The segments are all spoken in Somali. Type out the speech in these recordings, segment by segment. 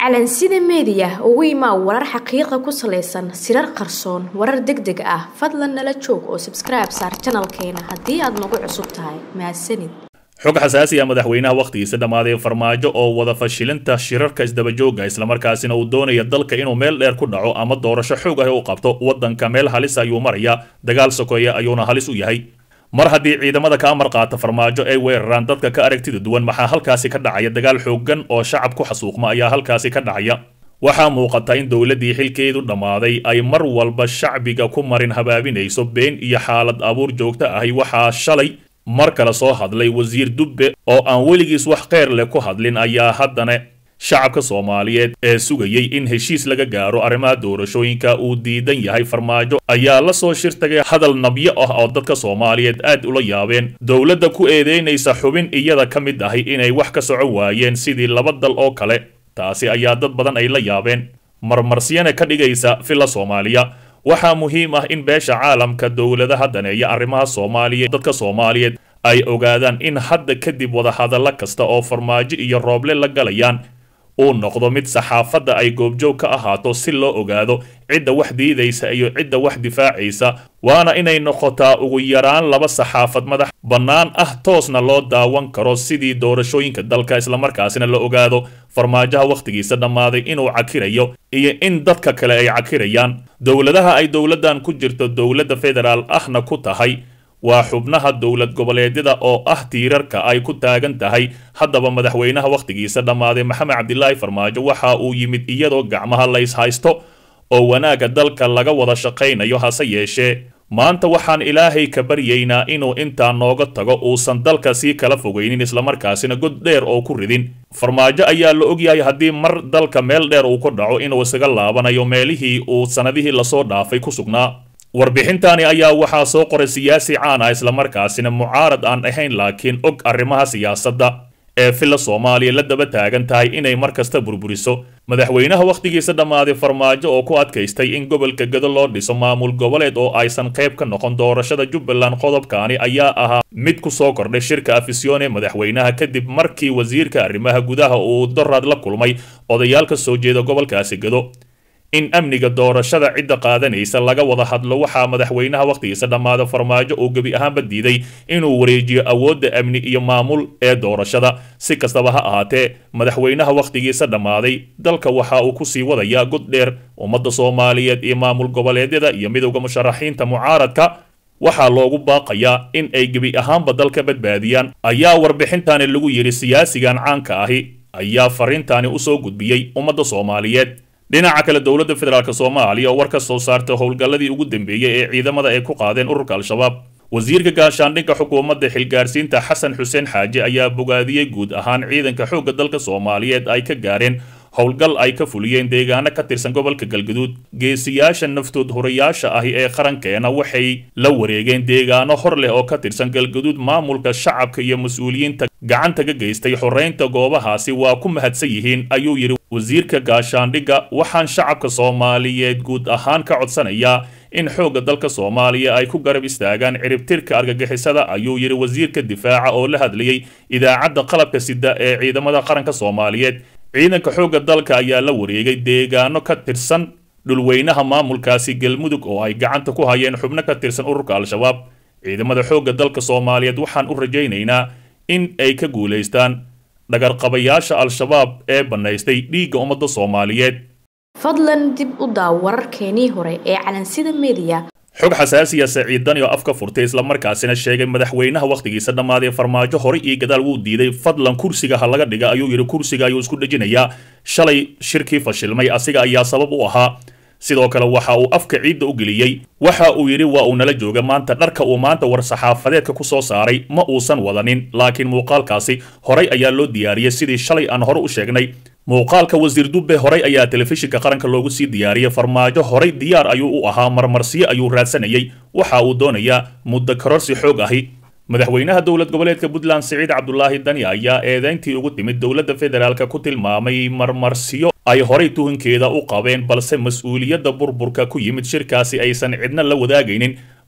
calansida media ugu imaa warar xaqiiqo ku saleysan sirar qarsoon warar degdeg ah fadlan nala joog oo subscribe saar channelkeena haddii aad nagu cusub tahay mahadsanid xog xasaasi ah madaxweynaha waqtigiisa dhamaaday farmaajo oo wada fashilinta shirarka isdabajooga isla markaasina uu doonaya dalka inuu meel dheer ku dhaco ama doorasho xoog ah u qabto wadanka meel halis ayuu maraya dagaal sokoya ayuuna halis u yahay mar haddii ciidamada ka amar qaata farmaajo ay weeraraan dadka ka aragtida duwan maxaa halkaasi ka dhacaya dagaal xooggan oo shacab ku xasuuqma ayaa halkaasi ka dhacaya waxaa muuqata in dowladii xilkeedu dhammaaday ay mar walba shacbiga ku marin habaabinayso been iyo xaalad abuur joogto ahi waxaa shalay mar kale soo hadlay wasiir Dubbe oo aan weligiis wax qeyr leh ku hadlin ayaa haddana shacabka Soomaaliyeed ee sugayay in heshiis laga gaaro arrimaha doorashooyinka uu diidan yahay farmaajo ayaa la soo shirtagay hadal nabyo ah oo dadka Soomaaliyeed aad ula yaabeen dowladda ku eedeynaysa xubin iyada ka mid ahi inay wax ka soco waayeen sidii laba dal oo kale taasi ayaa dad badan ay la yaabeen marmarsiyana ka dhigaysa fila Soomaaliya waxaa muhiim ah in beesha caalamka dowladaha daneeya arrimaha Soomaaliyeed dadka Soomaaliyeed ay ogaadaan in hadda kadib wada hadalla kasta oo farmaajo iyo rooble la galayaan uu noqdo mid saxaafadda ay goobjoog ka ahaato si loo ogaado cidda wax diidaysa iyo cidda wax difaacaysa waana inay noqotaa ugu yaraan laba saxaafad madax bannaan ah toosna loo daawan karo sidii doorashooyinka dalka isla markaasina la ogaado farmaajaha waqtigiisa dhammaaday inuu cakirayo iyo in dadka kale ay cakirayaan dowladaha ay dowladdan ku jirto dowladda federaal ahna ku tahay waa xubnaha dowlad goboleedyada oo ah tiirarka ay ku taagan tahay haddaba madaxweynaha waqtigiisa dhammaaday maxamed cabdilaahi farmaajo waxa uu yimid iyadoo gacmaha lays haysto oo wanaagga dalka laga wada shaqaynayo hase yeeshee maanta waxaan ilaahay ka baryaynaa inuu intaa nooga tago uusan dalka sii kala fogaynin islamarkaasina god dheer oo ku ridin farmaajo ayaa la ogyahay haddii mar dalka meel dheer uu ku dhaco inuu isaga laabanayo meelihii uu sanadihii lasoo dhaafay ku sugnaa warbixintani ayaa waxaa soo qoray siyaasi caan ah isla markaasina mucaarad aan ahayn laakiin og arrimaha siyaasadda ee fila Soomaaliya la daba taagan tahay inay mar kasta burburiso madaxweynaha waqtigiisa dhammaaday farmaajo oo ku adkaystay in gobolka Gado loo dhiso maamul goboleed oo aysan qayb ka noqon doorashada Jubbaland qodobkaani ayaa ahaa mid ku soo kordhay shirka afisyoon ee madaxweynaha kadib markii wasiirka arrimaha gudaha uu daraad la kulmay odayaal ka soo jeeda gobolkaasi Gado in amniga doorashada cidda qaadanaysa laga wada hadlo waxaa madaxweynaha waqtigiisa dhammaada farmaajo uu gebi ahaanba diiday inuu wareejiyo awoodda amni iyo maamul ee doorashada si kastaba ha ahaatee madaxweynaha waqtigiisa dhammaaday dalka waxa uu ku sii wadayaa god dheer ummadda Soomaaliyeed iyo maamul goboleedyada iyo midowga musharaxiinta mucaaradka waxaa loogu baaqayaa in ay gebi ahaanba dalka badbaadiyaan ayaa warbixintani lagu yiri siyaasigan caanka ahi ayaa fariintani u soo gudbiyay ummadda Soomaaliyeed dhinaca kale dowladda federaalka Soomaaliya oo war ka soo saartay howlgalladii ugu dambeeyay ee ciidamada ay ku qaadeen ururka al-shabaab wasiirka gaashaandhigga xukuumadda xilgaarsiinta Xasan Xuseen Xaaji ayaa bogaadiyay guud ahaan ciidanka xoogga dalka Soomaaliyeed ay ka gaareen howlgal ay ka fuliyeen deegaano ka tirsan gobolka Galgaduud geesiyaasha naftood horayaasha ahi ee qarankeena waxay la wareegeen deegaano hor leh oo ka tirsan Galgaduud maamulka shacabka iyo mas'uuliyiinta gacanta ka geystay xoreynta goobahaasi waa ku mahadsan yihiin ayuu yiri wasiirka gaashaandhigga waxaan shacabka Soomaaliyeed guud ahaan ka codsanayaa in xoogga dalka Soomaaliya ay ku garab istaagaan ciribtirka argagixisada ayuu yiri wasiirka difaaca oo la hadlayay idaacadda qalabka sida ee ciidamada qaranka Soomaaliyeed ciidanka xoogga dalka ayaa la wareegay deegaano ka tirsan dhulweynaha maamulkaasi Galmudug oo ay gacanta ku hayeen xubno ka tirsan ururka al-shabaab ciidamada xoogga dalka Soomaaliyeed waxaan u rajaynaynaa in ay ka guuleystaan dhagarqabayaasha al-shabaab ee banaystay dhiigga ummadda Soomaaliyeed fadlan dib u daaw wararkeenii hore ee calansida media xog xasaasi ah Saciidani oo afka furtay isla markaasina sheegay madaxweynaha waqtigiisa dhammaaday farmaajo hore iyo gadaal wuu diiday fadlan kursiga ha laga dhiga ayuu yiri kursiga ayuu isku dhajinayaa shalay shirkii fashilmay asiga ayaa sabab u ahaa sidoo kale waxa uu afka ciidda u geliyay waxa uu yiri waa uu nala jooga maanta dharka uu maanta war saxaafadeedka ku soo saaray ma uusan wadanin laakiin muuqaalkaasi horay ayaa loo diyaariyay sidii shalay aan hore u sheegnay muuqaalka wasiir Dubbe horay ayaa telefishinka qaranka loogu sii diyaariyay farmaajo horay diyaar ayuu u ahaa marmarsiyo ayuu raadsanayay waxa uu doonayaa muddo kororsi xoog ahi madaxweynaha dowlad goboleedka Puntland Siciid Cabdulaahi Dani ayaa eedeyntii ugu timid dowladda federaalka ku tilmaamay marmarsiyo ay horay tuhankeeda u qabeen balse mas'uuliyadda burburka ku yimid shirkaasi aysan cidna la wadaagaynin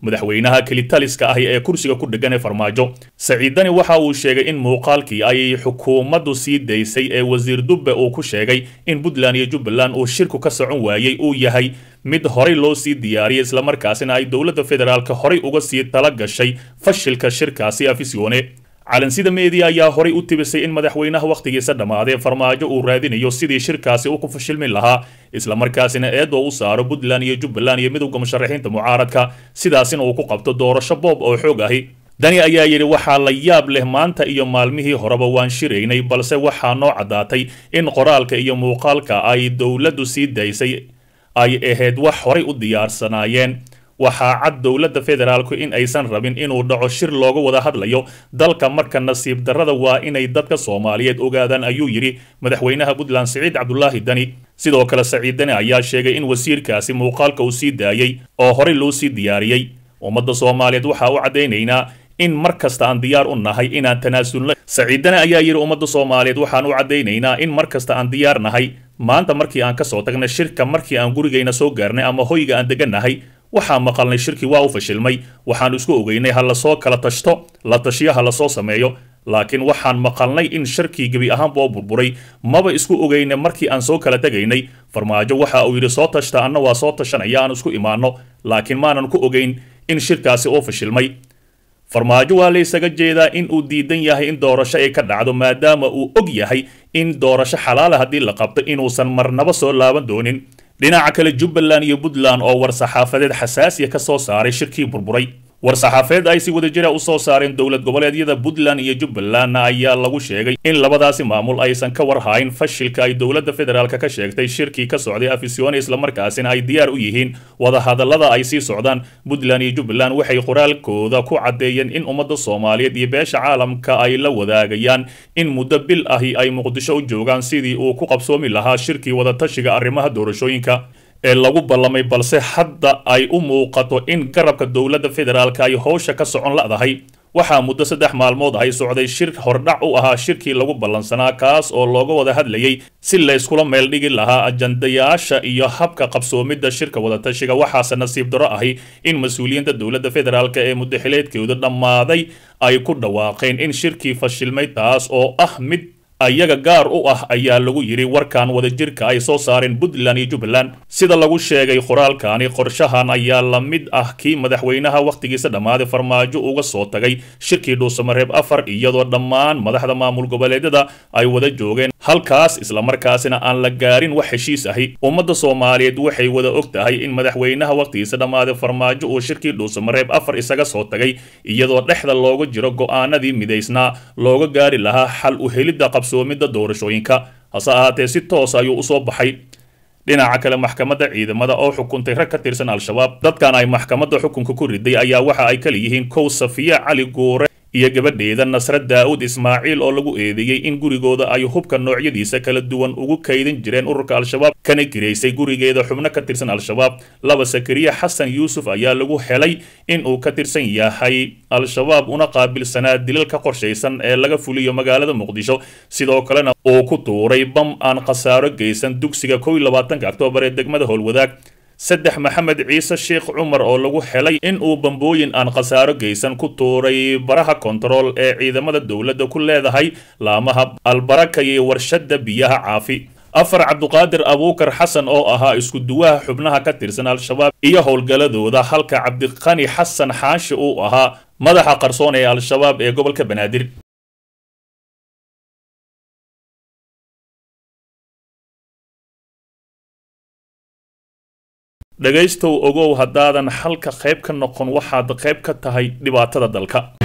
madaxweynaha kelitaliska ahi ee kursiga ku dhegan ee farmaajo. Saciid Dani waxa uu sheegay in muuqaalkii ay xukuumaddu sii daysay ee wasiir Dubbe uu ku sheegay in Puntland iyo Jubbaland uu shirku ka socon waayay uu yahay mid horey loo sii diyaariyay isla markaasina ay dowladda federaalka horey uga sii tala gashay fashilka shirkaasi afisyoone. calansida media ayaa horey u tibisay in madaxweynaha waqtigiisa dhamaaday farmaajo uu raadinayo sidii shirkaasi uu ku fashilmin lahaa isla markaasina eedo u saaro Puntland iyo Jubbaland iyo midowga musharaxiinta mucaaradka sidaasina uu ku qabto doorasho boob oo xoog ahi. Dani ayaa yidhi waxaa la yaab leh maanta iyo maalmihii horeba waan shiraynay balse waxaa noo caddaatay in qoraalka iyo muuqaalka ay dowladdu sii daysay ay ahayd wax horey u diyaarsanaayeen. waxaa cad dowladda federaalku in aysan rabin inuu dhaco shir looga wada hadlayo dalka marka nasiib darrada waa inay dadka Soomaaliyeed ogaadaan ayuu yiri madaxweynaha Puntland Saciid Cabdullaahi Dani. sidoo kale Saciid Dani ayaa sheegay in wasiirkaasi muuqaalka uu sii daayay oo horey loo sii diyaariyay. ummadda Soomaaliyeed waxa uu cadeynaynaa in markasta aan diyaar u nahay inaan tanaasulno. Saciid Dani ayaa yiri ummadda Soomaaliyeed waxaan u cadeynaynaa in markasta aan diyaar nahay maanta markii aan ka soo tagnay shirka markii aan gurigeyna soo gaarnay ama hoyga aan deganahay waxaan maqalnay shirkii waa u fashilmay waxaan isku ogeynay hal la soo kala tashto la tashiyo hal la soo sameeyo laakiin waxaan maqalnay in shirkii gabi ahaan boo burburay maba isku ogeynay markii aan soo kala tagaynay. farmaajo waxa uu yiri soo tashta anna waa soo tashanaya aan isku imaano laakiin maanan ku ogeyn in shirkaasi oo fashilmay. farmaajo waa la isaga jeedaa in uu diidan yahay in doorasho ay ka dhacdo maadaama uu og yahay in doorasho xalaal haddii la qabto inuusan marnaba soo laaban doonin. dhinaca kale Jubbaland iyo Puntland oo war saxaafadeed xasaasiya ka soo saaray shirkii burburay. war saxaafadeed ay si wadajir ah u soo saareen dowlad goboleedyada Puntland iyo Jubbaland ayaa lagu sheegay in labadaasi maamul aysan ka warhayn fashilka ay dowladda federaalka ka sheegtay shirkii ka socday afisyoone isla markaasina ay diyaar u yihiin wada hadallada ay sii socdaan. Puntland iyo Jubbaland waxay qoraalkooda ku cadeeyeen in ummadda Soomaaliyeed iyo beesha caalamka ay la wadaagayaan in muddo bil ahi ay Muqdisho u joogaan sidii uu ku qabsoomi lahaa shirkii wada tashiga arrimaha doorashooyinka ee lagu ballamay balse hadda ay u muuqato in garabka dowladda federaalka ay howsha ka socon la'dahay. waxaa muddo 3 maalmood ay socday shir hordhac u ahaa shirkii lagu ballansanaa kaas oo looga wada hadlayay si la iskula meel dhigi lahaa ajandayaasha iyo habka qabsoomidda shirka wada tashiga. waxaase nasiib darro ahi in mas-uuliyiinta dowladda federaalka ee muddaxileedkooda dhammaaday ay ku dhawaaqeen in shirkii fashilmay taas oo ah mid ayaga gaar u ah ayaa lagu yiri warkan wadajirka ay soo saareen Puntland iyo Jubbaland. sida lagu sheegay qoraalkaani qorshahan ayaa la mid ah kii madaxweynaha waqtigiisa dhamaaday farmaajo uga soo tagay shirkii Dhuusamareeb 4 iyadoo dhammaan madaxda maamul goboleedyada ay wada joogeen halkaas isla markaasina aan la gaarin wax heshiis ahi. ummadda Soomaaliyeed waxay wada og tahay in madaxweynaha waqtigiisa dhamaaday farmaajo uu shirkii Dhuusamareeb 4 isaga soo tagay iyadoo dhexda looga jiro go'aanadii mideysnaa looga gaari lahaa xal u helidda midda doorashooyinka. hase ahaatee si toos ayuu u soo baxay. dhinaca kale maxkamadda ciidamada oo xukuntay rag ka tirsan al-shabaab. dadkan ay maxkamadda xukunka ku riday ayaa waxa ay kala yihiin kow Safiya Cali Goore iyo gabadheeda Nasra Daawud Ismaaciil oo lagu eedeeyay in gurigooda ay hubka noocyadiisa kala duwan ugu kaydin jireen ururka al-shabaab kana gireysay gurigeeda xubno ka tirsan al-shabaab. laba Sakariya Xasan Yuusuf ayaa lagu helay in uu ka tirsan yahay al-shabaab una qaabilsanaa dilalka qorshaysan ee laga fuliyo magaalada Muqdisho sidoo kalena uu ku tuuray bam aan khasaaro geysan dugsiga 21 Oktoobar ee degmada Howlwadaag. 3 Maxamed Ciise Sheekh Cumar oo lagu helay in uu bambooyin aan khasaaro geysan ku tuuray baraha kontarool ee ciidamada dowladda ku leedahay laamaha albaraka iyo warshada biyaha caafi. 4 Cabduqaadir Abuukar Xasan oo ahaa isku duwaha xubnaha ka tirsan al-shabaab iyo howlgaladooda halka Cabdiqani Xasan Xaashi uu ahaa madaxa qarsoon ee al-shabaab ee gobolka Banaadir. dhagaystow ogow haddaadan halka qayb ka noqon waxaad qayb ka tahay dhibaatada dalka.